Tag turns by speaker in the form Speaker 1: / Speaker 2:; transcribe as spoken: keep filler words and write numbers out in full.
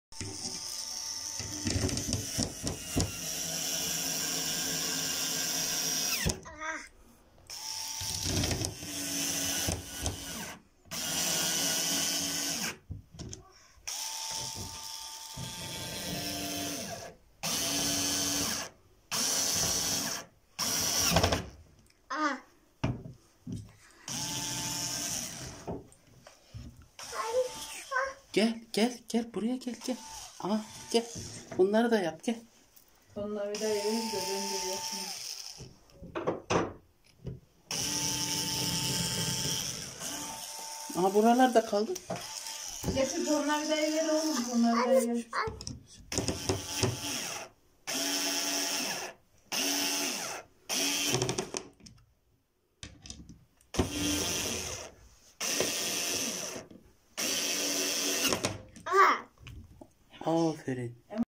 Speaker 1: Gel gel gel buraya gel gel. Aa gel. Bunları da yap gel.
Speaker 2: Onları bir daha yeriz de ben de yapayım.
Speaker 1: Aa buralar da kaldı.
Speaker 2: Getir onları da yeri oğlum. Onları da yeri.
Speaker 1: Aferin.